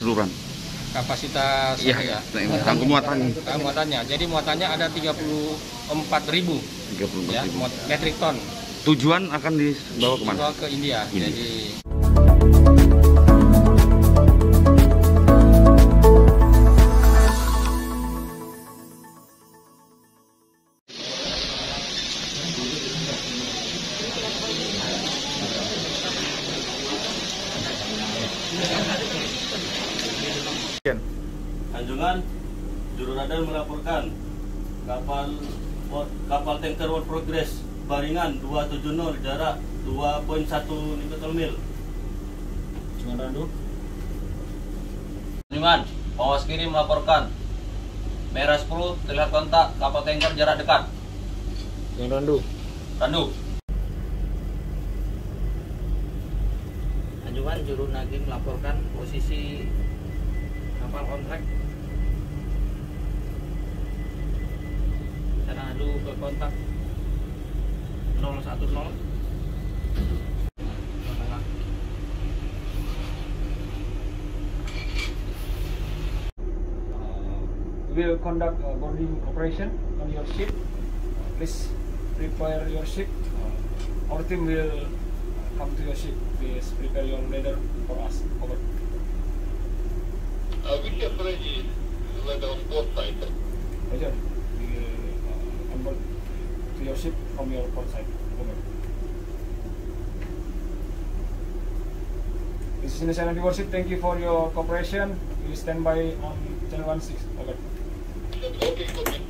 keseluruhan? Kapasitas Iya, muatannya. Muatannya. Jadi muatannya ada 34.000 ya, metrik ton. Tujuan akan dibawa kemana? Dibawa ke India. Jadi Anjungan, juru radar melaporkan kapal tanker World Progress Baringan 270 jarak 2.1 nautical mil. Anjungan, Pawas kiri melaporkan merah 10 terlihat kontak kapal tanker jarak dekat. Randu. Anjungan, juru nagih melaporkan posisi kapal kontrak. Saya adu ke kontak 010. We will conduct a boarding operation on your ship. Please prepare your ship. Our team will come to your ship. Please prepare your ladder for us. Over. We have ready ladder on board side. Roger. We will onboard to your ship from your port side. Over. This is Indonesian Navy Warship. Thank you for your cooperation. We stand by on channel 16. Over. Okay, copy.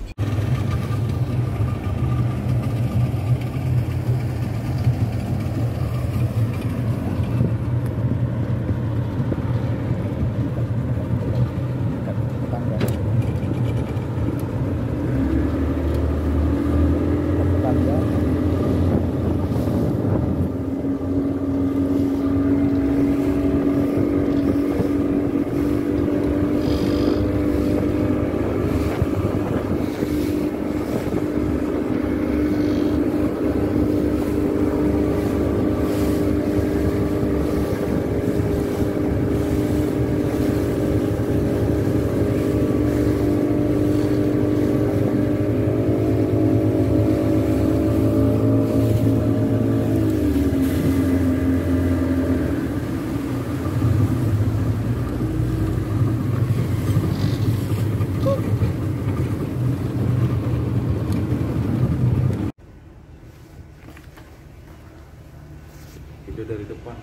Video dari depan.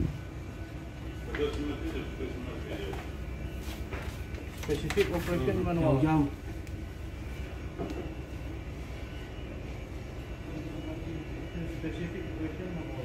Spesifik operation manual. Jauh. Spesifik operation manual.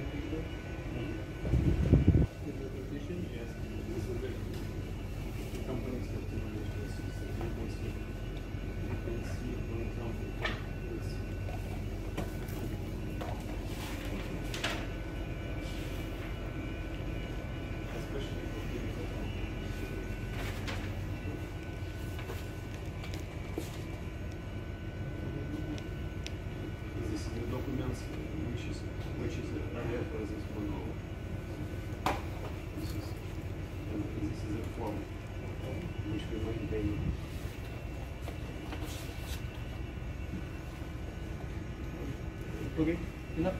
Okay. Enough.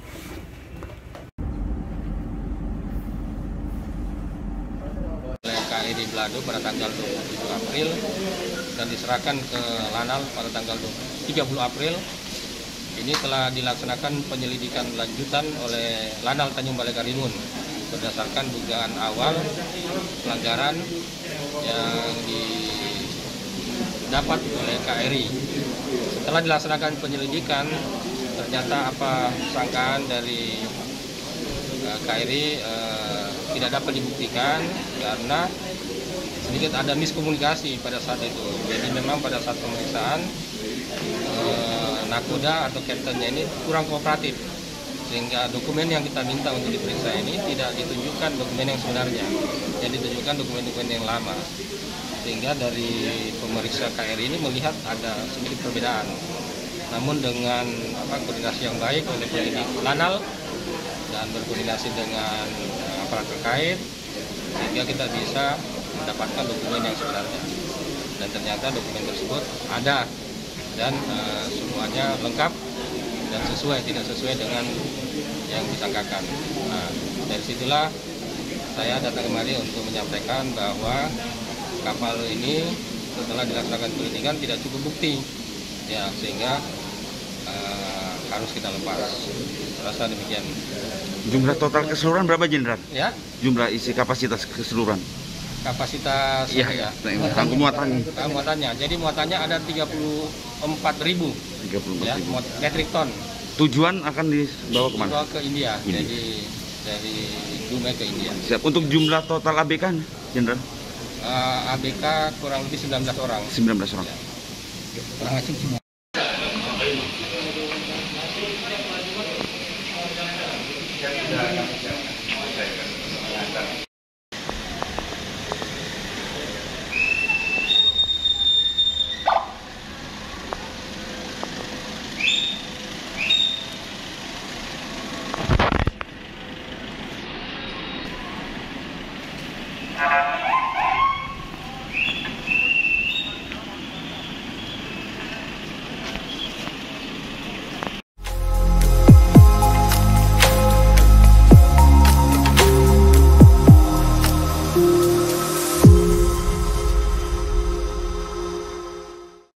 oleh KRI Belado pada tanggal 27 April dan diserahkan ke Lanal pada tanggal 30 April. Ini telah dilaksanakan penyelidikan lanjutan oleh Lanal Tanjung Balai Karimun berdasarkan dugaan awal pelanggaran yang didapat oleh KRI. Setelah dilaksanakan penyelidikan, ternyata apa sangkaan dari KRI tidak dapat dibuktikan karena sedikit ada miskomunikasi pada saat itu. Jadi memang pada saat pemeriksaan nakoda atau kaptennya ini kurang kooperatif, sehingga dokumen yang kita minta untuk diperiksa ini tidak ditunjukkan dokumen yang sebenarnya, jadi ditunjukkan dokumen-dokumen yang lama, sehingga dari pemeriksa KRI ini melihat ada sedikit perbedaan. Namun dengan koordinasi yang baik oleh penyidik Lanal dan berkoordinasi dengan aparat terkait, sehingga kita bisa mendapatkan dokumen yang sebenarnya. Dan ternyata dokumen tersebut ada dan semuanya lengkap dan tidak sesuai dengan yang disangkakan. Nah, dari situlah saya datang kemari untuk menyampaikan bahwa kapal ini setelah dilaksanakan penyelidikan tidak cukup bukti, ya, sehingga harus kita lepas. Rasa demikian. Jumlah total keseluruhan berapa, Jenderal? Ya, Jumlah isi kapasitas keseluruhan? kapasitas Iya, tanggung muatannya. muatannya. Jadi muatannya ada 34.000 ya, 34.000. metrik ton. Tujuan akan dibawa kemana? Dibawa ke India. India. Jadi dari Dumai ke India. Siap. Untuk jumlah total ABK, Jenderal? ABK kurang lebih 19 orang. 19 orang. Orang asing semua. Thank you.